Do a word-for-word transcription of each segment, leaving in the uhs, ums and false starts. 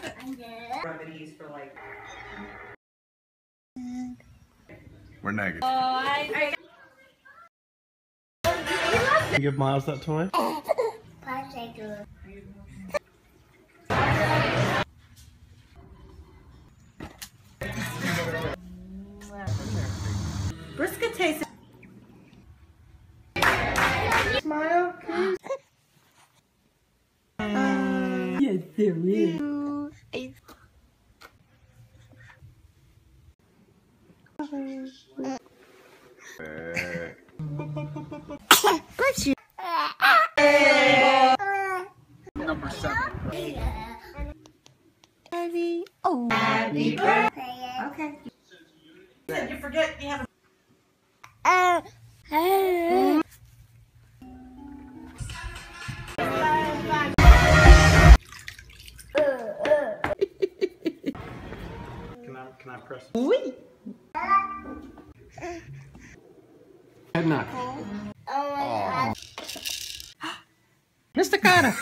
Remedies for like. We're negative. Oh, I. You give Miles that toy? Brisket tastes. Smile, please. Yes, there is. Bless you. Number seven. Happy, oh. Happy birthday. Okay. Did you forget you have a. Uh, uh. Can I, can I press it? Oui. Head knock. Oh. Mister Carter.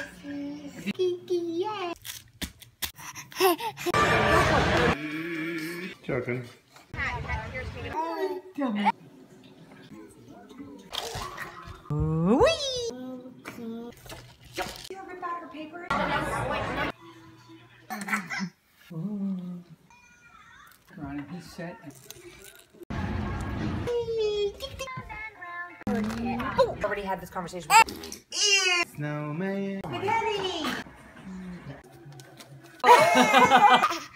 Joking. Oui. You ever back her paper? Ronnie, he's set. Oh, already had this conversation with Snowman. Spaghetti!